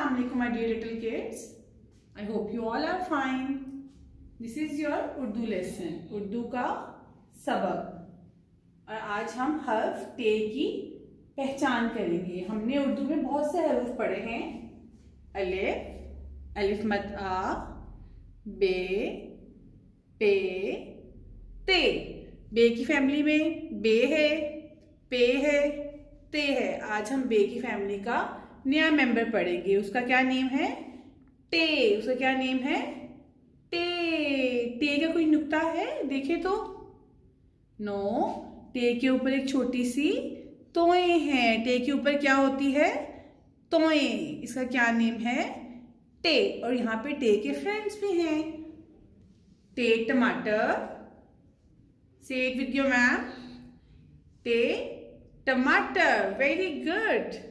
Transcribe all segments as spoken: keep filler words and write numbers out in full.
Assalamu alaikum my dear little kids. I hope you all are fine. This is your Urdu lesson, Urdu का सबक। और आज हम हर्फ टे की पहचान करेंगे। हमने उर्दू में बहुत से हर्फ पढ़े हैं। अलिफ, अलिफ मत आ, बे, पे, ते। बे की फैमिली में बे है, पे है, ते है। आज हम बे की फैमिली का नया मेंबर पढ़ेंगे। उसका क्या नेम है? टे। उसका क्या नेम है? टे। टे का कोई नुक्ता है? देखे तो नो। टे के ऊपर एक छोटी सी तोए है। टे के ऊपर क्या होती है? तोए। इसका क्या नेम है? टे। और यहाँ पे टे के फ्रेंड्स भी हैं। टे टमाटर। से इट विद योर मैम। टे टमाटर। Very good.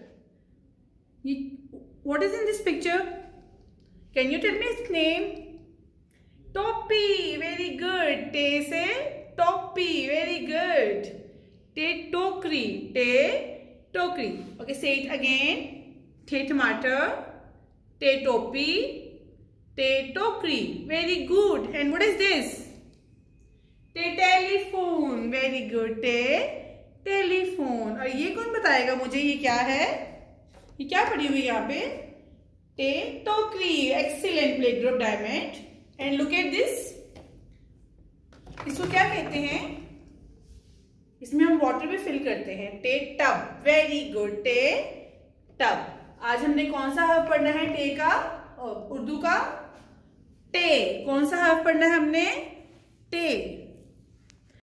What is in this picture? Can you tell me its name? Toppy. Very good. Te से toppy. Very good. Te टोकरी. Te टोकरी. Okay, say it again. Te tomato. Te toppy. Te टोकरी. Very good. And what is this? Te telephone. Very good. Te telephone. और ये कौन बताएगा मुझे ये क्या है? ये क्या पड़ी हुई यहाँ पे? टे टोकरी। Excellent play group diamond. And look at this. इसको क्या कहते हैं? इसमें हम वाटर भी फिल करते हैं। टे टब। Very good. टे टब। आज हमने कौन सा हर्फ पढ़ना है टे का? उर्दू का टे। कौन सा हर्फ पढ़ना है हमने? टे।